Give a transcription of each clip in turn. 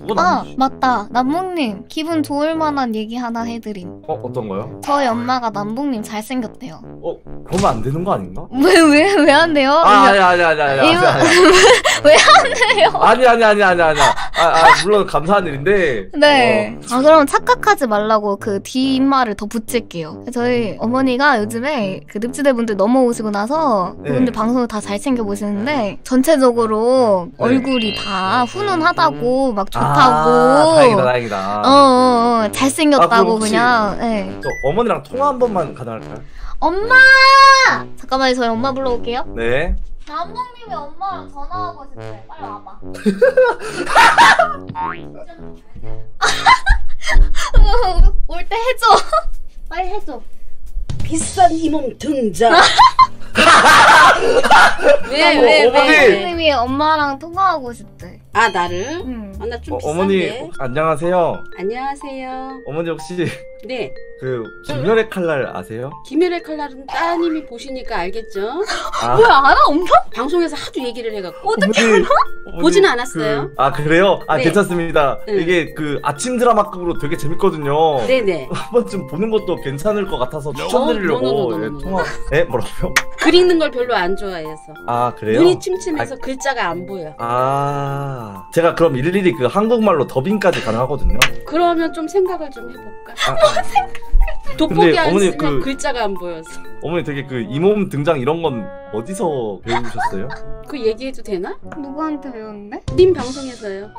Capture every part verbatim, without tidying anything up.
그건 아 아니지. 맞다, 남봉님 기분 좋을 만한 얘기 하나 해드림. 어 어떤 거요? 저희 엄마가 남봉님 잘생겼대요. 어 그러면 안 되는 거 아닌가? 왜 왜 왜 안 돼요? 아 아니 아니 아니 아니 아니. 왜 안 돼요? 아니 아니 아니 아니 아니. 아, 아 물론 감사한 일인데. 네. 어. 아 그럼 착각하지 말라고 그 뒷말을 더 붙일게요. 저희 어머니가 요즘에 그 늪지대 분들 넘어오시고 나서 네. 그분들 방송을 다 잘생겨 보시는데 전체적으로 네. 얼굴이 다 훈훈하다고 막 좋다고. 아, 다행이다 다행이다. 어, 어, 어 잘생겼다고. 아, 혹시 그냥. 네. 저 어머니랑 통화 한 번만 가능할까요? 엄마! 잠깐만요, 저희 엄마 불러올게요. 네. 남봉님이 엄마랑 전화하고 싶대. 빨리 와봐. 올 때 해줘. 빨리 해줘. 비싼 이 몸 등장. 왜, 어, 왜, 어머니! 왜? 남봉님이 엄마랑 통화하고 싶대. 아 나를? 응. 아, 나 좀 어, 비싼데. 어머니 안녕하세요. 안녕하세요. 어머니 혹시 네. 그 김열의 칼날 아세요? 김열의 칼날은 따님이 보시니까 알겠죠? 아, 뭐야, 알아? 엄마? 방송에서 하도 얘기를 해갖고. 어떻게 어머니, 어머니 보지는 않았어요. 그, 아 그래요? 아 네. 괜찮습니다. 응. 이게 그 아침 드라마급으로 되게 재밌거든요. 네네. 한 번쯤 보는 것도 괜찮을 것 같아서 추천드리려고. no, no, no, no, 예, no. 통화. 에 뭐라고요? 글 읽는 걸 별로 안 좋아해서. 아 그래요? 눈이 침침해서 글자가 안 보여. 아 제가 그럼 일일이 그 한국말로 더빙까지 가능하거든요. 그러면 좀 생각을 좀 해볼까? 아, 아, 돋보기 근데 안 어머니 쓰면 그- 글자가 안 보여서. 어머니 되게 그 이몸 등장 이런 건 어디서 배우셨어요? 그 얘기해도 되나? 누구한테 배웠는데? 님 방송에서요.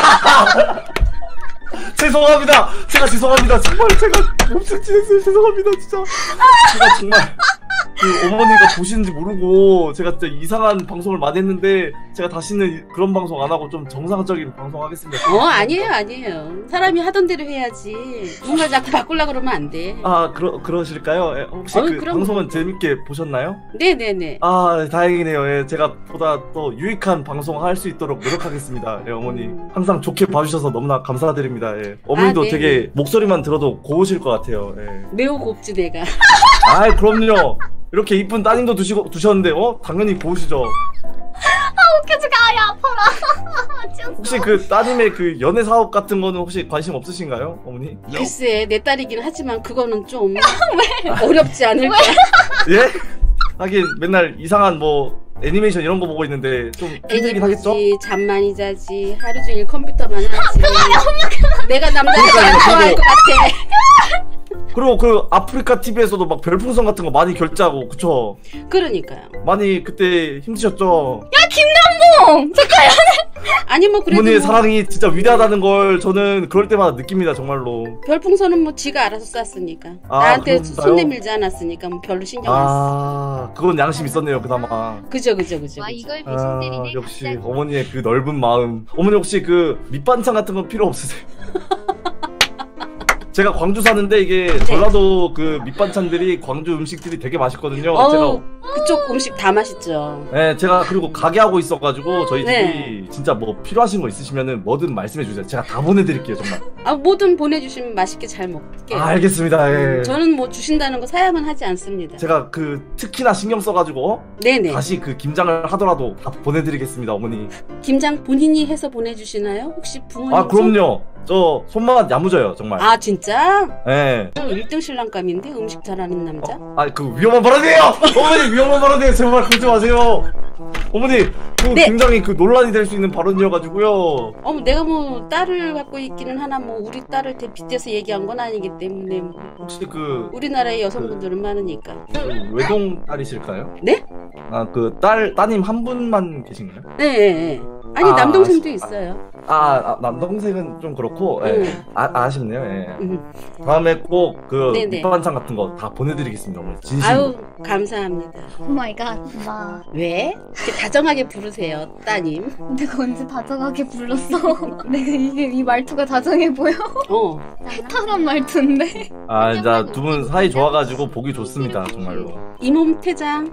죄송합니다. 제가 죄송합니다. 정말 제가 몸짓했어요. 죄송합니다. 진짜. 제가 정말 그 어머니가 보시는지 모르고 제가 진짜 이상한 방송을 많이 했는데 제가 다시는 그런 방송 안 하고 좀 정상적인 방송 하겠습니다. 어 아니에요 아니에요. 사람이 하던 대로 해야지. 누군가 자꾸 바꾸려고 그러면 안 돼. 아 그러 그러실까요? 예, 혹시 어이, 그 그럼 방송은 그럼. 재밌게 보셨나요? 네네네. 아 다행이네요. 예, 제가 보다 또 유익한 방송 할 수 있도록 노력하겠습니다. 예, 어머니 음. 항상 좋게 봐주셔서 너무나 감사드립니다. 예. 어머니도 아, 네. 되게 목소리만 들어도 고우실 것 같아요. 예. 매우 곱지 내가. 아 그럼요. 이렇게 이쁜 따님도 두시고 두셨는데 어 당연히 고우시죠. 웃겨지가 아야 아파라. 진짜. 혹시 그 따님의 그 연애 사업 같은 거는 혹시 관심 없으신가요, 어머니? 글쎄 내 딸이긴 하지만 그거는 좀 어렵지 않을까. 예? 하긴 맨날 이상한 뭐 애니메이션 이런 거 보고 있는데 좀 애기 힘들긴 하겠죠? 보지 잠 많이 자지 하루 종일 컴퓨터만 하지. 내가 남자를 안 좋아할 것 같아. 그리고 그 아프리카 티비에서도 막 별풍선 같은 거 많이 결제하고 그쵸? 그러니까요. 많이 그때 힘드셨죠? 어, 잠깐. 아니 뭐 그래도 어머니의 뭐 사랑이 진짜 위대하다는 걸 저는 그럴 때마다 느낍니다 정말로. 별풍선은 뭐 지가 알아서 쐈으니까. 아, 나한테 그런가요? 손 내밀지 않았으니까 뭐 별로 신경 안 써. 아 그건 양심 있었네요 그나마. 그죠 그죠 그죠. 와 그죠. 이걸 배신 아 때리네. 역시 갑자기. 어머니의 그 넓은 마음. 어머니 혹시 그 밑반찬 같은 건 필요 없으세요? 제가 광주 사는데 이게 전라도 그 밑반찬들이 광주 음식들이 되게 맛있거든요. 어우 제가 그쪽 음식 다 맛있죠. 네, 제가 그리고 가게 하고 있어가지고 저희 집이 네. 진짜 뭐 필요하신 거 있으시면은 뭐든 말씀해 주세요. 제가 다 보내드릴게요 정말. 아 뭐든 보내주시면 맛있게 잘 먹게요. 아, 알겠습니다. 예. 음, 저는 뭐 주신다는 거 사양은 하지 않습니다. 제가 그 특히나 신경 써가지고 어? 네네. 다시 그 김장을 하더라도 다 보내드리겠습니다 어머니. 김장 본인이 해서 보내주시나요? 혹시 부모님? 아 그럼요. 저 손맛 야무져요 정말. 아 진짜? 예. 일 등 신랑감인데 음식 잘하는 남자? 아 그 위험한 발언이에요. 어머니 위험한 발언이에요. 제발 그러지 마세요. 어머니 그 네. 굉장히 그 논란이 될 수 있는 발언이어가지고요. 어머 내가 뭐 딸을 갖고 있기는 하나 뭐 우리 딸을 대- 빗대서 얘기한 건 아니기 때문에 뭐 혹시 그, 우리나라에 여성분들은 많으니까. 그 외동 딸이실까요? 네? 아 그 딸 따님 한 분만 계신가요? 네, 네, 네. 아니 아, 남동생도 아쉽- 있어요. 아, 아 남동생은 좀 그렇고 예. 음. 아, 아쉽네요. 예. 음. 다음에 꼭 그 네네. 밑반찬 같은 거 다 보내드리겠습니다 어머니. 진심. 아유 감사합니다. 오 마이 갓. 나 왜? 이렇게 다정하게 부르세요 따님. 내가 언제 다정하게 불렀어? 내가 이게 이 말투가 다정해 보여? 어. 해탈한 말투인데. 아 진짜 두 분 사이 좋아가지고 보기 좋습니다 정말로. 이몸 퇴장.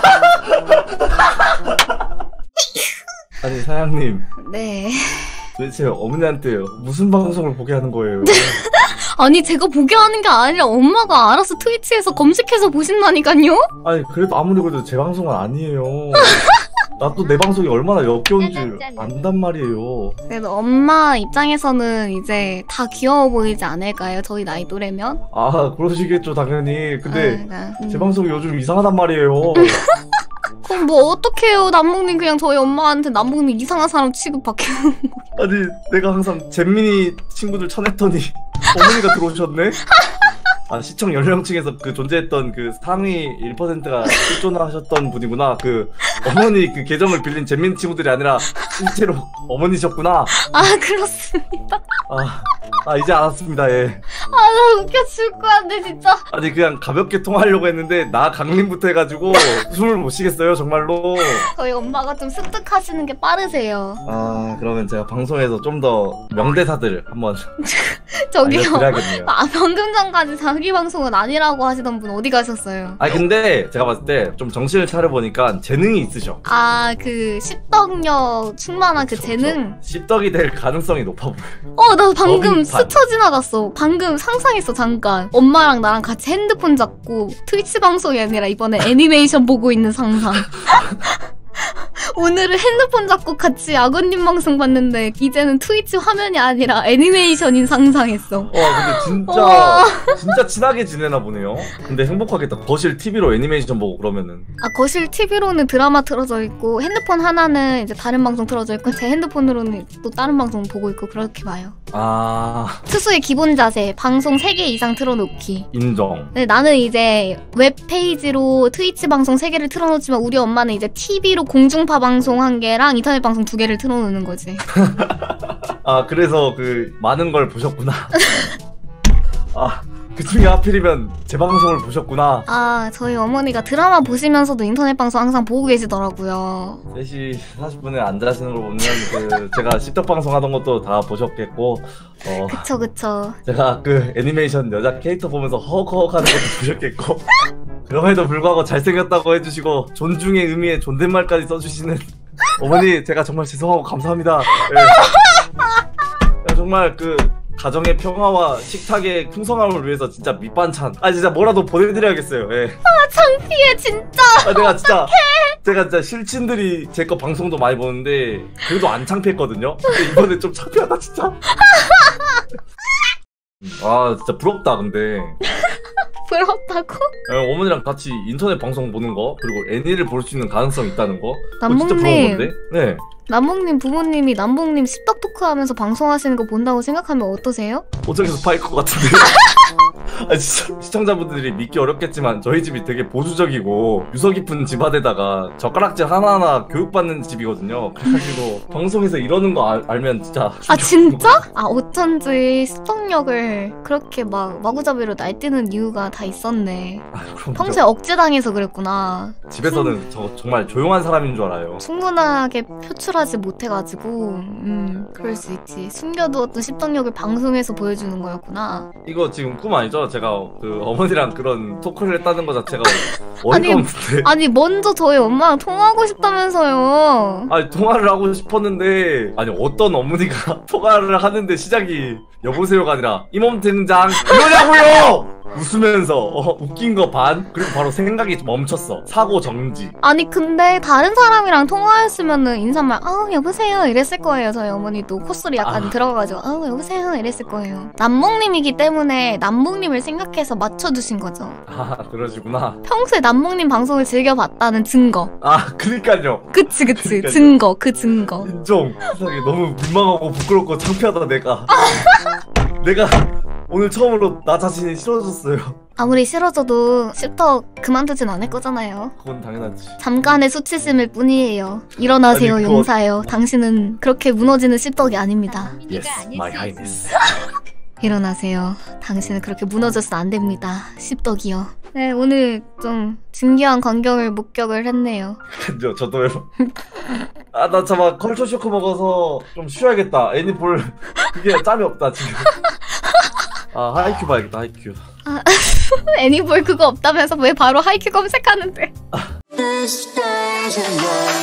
아니 사장님 네. 도대체 어머니한테 무슨 방송을 보게 하는 거예요? 아니 제가 보게 하는 게 아니라 엄마가 알아서 트위치에서 검색해서 보신다니까요? 아니 그래도 아무리 그래도 제 방송은 아니에요. 나 또 내 방송이 얼마나 역겨운 줄 안단 말이에요. 그래도 엄마 입장에서는 이제 다 귀여워 보이지 않을까요? 저희 나이 또래면? 아 그러시겠죠 당연히. 근데 아, 음. 제 방송이 요즘 이상하단 말이에요. 그럼 뭐 어떡해요. 남봉님 그냥 저희 엄마한테 남봉님 이상한 사람 취급받게요. 아니 내가 항상 잼민이 친구들 쳐냈더니 어머니가 들어오셨네? 아 시청 연령층에서 그 존재했던 그 상위 일 퍼센트가 실존하셨던 분이구나. 그 어머니 그 계정을 빌린 잼민 친구들이 아니라 실제로 어머니셨구나. 아 그렇습니다. 아, 아 이제 알았습니다. 예. 아 나 웃겨 죽을 것 같네 진짜. 아니 그냥 가볍게 통화하려고 했는데 나 강림부터 해가지고 숨을 못 쉬겠어요 정말로. 저희 엄마가 좀 습득하시는 게 빠르세요. 아 그러면 제가 방송에서 좀 더 명대사들 한번 저기요. 알려드려야겠네요. 아 방금 전까지 자기 방송은 아니라고 하시던 분 어디 가셨어요? 아 근데 제가 봤을 때 좀 정신을 차려보니까 재능이 있으셔. 아 그 씹덕력 충만한 그 그쵸, 재능. 그쵸. 씹덕이 될 가능성이 높아 보여. 어 나 방금 너무 스쳐 지나갔어. 방금 상상했어 잠깐. 엄마랑 나랑 같이 핸드폰 잡고 트위치 방송이 아니라 이번에 애니메이션 보고 있는 상상. 오늘은 핸드폰 잡고 같이 아버님 방송 봤는데 이제는 트위치 화면이 아니라 애니메이션인 상상했어. 와 근데 진짜 와. 진짜 친하게 지내나 보네요. 근데 행복하겠다. 거실 티비로 애니메이션 보고 그러면은. 아 거실 티비로는 드라마 틀어져 있고 핸드폰 하나는 이제 다른 방송 틀어져 있고 제 핸드폰으로는 또 다른 방송 보고 있고 그렇게 봐요. 아 투수의 기본 자세 방송 세 개 이상 틀어놓기. 인정. 근데 나는 이제 웹페이지로 트위치 방송 세 개를 틀어놓지만 우리 엄마는 이제 티비로 공중파 방송 한 개랑 인터넷 방송 두 개를 틀어놓는 거지. 아 그래서 그 많은 걸 보셨구나. 아 그중에 하필이면 제 방송을 보셨구나. 아 저희 어머니가 드라마 보시면서도 인터넷 방송 항상 보고 계시더라고요. 세 시 사십 분에 앉아시는 걸 보면 그 제가 씹덕 방송 하던 것도 다 보셨겠고 어 그쵸 그쵸. 제가 그 애니메이션 여자 캐릭터 보면서 허허허 하는 것도 보셨겠고 그럼에도 불구하고 잘생겼다고 해주시고 존중의 의미의 존댓말까지 써주시는 어머니 제가 정말 죄송하고 감사합니다. 예. 정말 그 가정의 평화와 식탁의 풍성함을 위해서 진짜 밑반찬 아 진짜 뭐라도 보내드려야겠어요. 예. 아 창피해 진짜. 아 내가 진짜 제가 진짜 실친들이 제 거 방송도 많이 보는데 그래도 안 창피했거든요. 근데 이번에 좀 창피하다 진짜. 아 진짜 부럽다 근데. 부럽다고? 예, 어머니랑 같이 인터넷 방송 보는 거 그리고 애니를 볼 수 있는 가능성 있다는 거 그거 진짜 부러운 남봉님. 건데? 네. 남봉님 부모님이 남봉님 씹덕 토크 하면서 방송하시는 거 본다고 생각하면 어떠세요? 오정에서 파일 것 같은데. 아 진짜 시청자분들이 믿기 어렵겠지만 저희 집이 되게 보수적이고 유서 깊은 집안에다가 젓가락질 하나하나 교육받는 집이거든요. 그래가지고 방송에서 이러는 거 알, 알면 진짜 아 진짜? 아 어쩐지 습덕력을 그렇게 막 마구잡이로 날뛰는 이유가 다 있었네. 아, 그럼 평소에 억제당해서 그랬구나. 집에서는 저 정말 조용한 사람인 줄 알아요. 충분하게 표출하지 못해가지고 음 그럴 수 있지. 숨겨두었던 습덕력을 방송에서 보여주는 거였구나. 이거 지금 꿈 아니죠? 제가 그 어머니랑 그런 토크를 했다는 거 자체가 아니, 어이가 없는데. 아니 먼저 저희 엄마랑 통화하고 싶다면서요. 아니 통화를 하고 싶었는데 아니 어떤 어머니가 통화를 하는데 시작이 여보세요가 아니라 이몸 된장 이러냐고요! 웃으면서 어, 웃긴 거 반 그리고 바로 생각이 멈췄어. 사고 정지. 아니 근데 다른 사람이랑 통화했으면은 인사말 아 여보세요 이랬을 거예요. 저희 어머니도 콧소리 약간 아. 들어가가지고 아 여보세요 이랬을 거예요. 남몽님이기 때문에 남몽님을 생각해서 맞춰주신 거죠. 아 그러시구나. 평소에 남몽님 방송을 즐겨봤다는 증거. 아 그니까요. 그치 그치 그러니까요. 증거 그 증거. 인정. 세상에 너무 민망하고 부끄럽고 창피하다 내가. 내가 오늘 처음으로 나 자신이 싫어졌어요. 아무리 싫어져도 씹덕 그만두진 않을 거잖아요. 그건 당연하지. 잠깐의 수치심일 뿐이에요. 일어나세요 아니, 그거- 용사요. 당신은 그렇게 무너지는 씹덕이 아닙니다. Yes, my highness. 일어나세요. 당신은 그렇게 무너져서 안 됩니다. 씹덕이요. 네, 오늘 좀 진기한 광경을 목격을 했네요. 근데 저도요. 아 나 잠깐 컬처 쇼크 먹어서 좀 쉬어야겠다. 애니 볼 그게 짬이 없다 지금. 아 하이큐 봐야겠다 하이큐. 애니볼 그거 없다면서 왜 바로 하이큐 검색하는데? This stage of love.